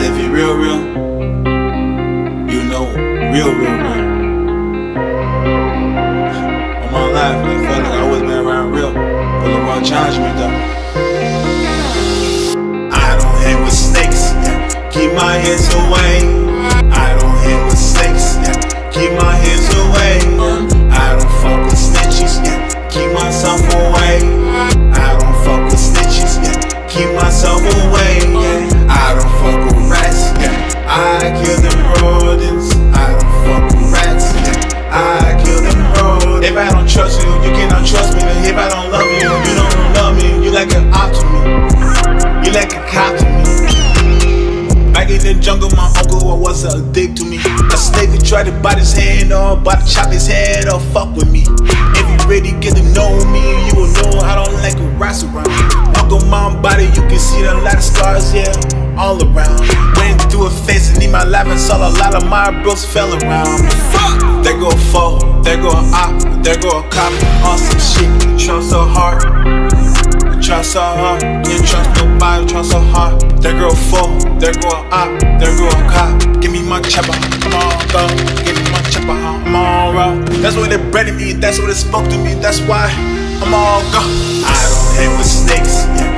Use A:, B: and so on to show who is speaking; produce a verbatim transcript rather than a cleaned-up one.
A: if you real, real, you know, real, real, real. On my life, I felt like I always been around real, but the world challenged me though. I don't hang with snakes, yeah. Keep my hands away. I don't hang with snakes, yeah. Keep my hands away. I don't fuck with snitches, yeah. Keep myself away. I don't fuck with snitches, yeah. Keep myself away, yeah. I don't fuck with rats, yeah. I kill them rodents. I don't fuck with rats, yeah. I kill them rodents. If I don't trust you, you cannot trust me. If I don't love you, you don't love me. You like an op to me. You like a cop to me. Back in the jungle, my uncle was a dick to me. A snake who tried to bite his hand off, about to chop his head off, fuck with me. If you really get to know me, you will know I don't like a rats around. Uncle, my body, you can see the lot of scars, yeah, all around. Went through a phase and in my life and saw a lot of my bros fell around. Fuck! There go a foe, there go a op, there go a cop, on some shit, try so hard. Try so hard, can't trust nobody, try so hard. There go a foe, there go a op, there go a cop. Give me my chopper, come on, go. Give me my chopper, I'm all right. That's what they bred me, that's what it spoke to me, that's why I'm all go. I don't hang with snakes, yeah.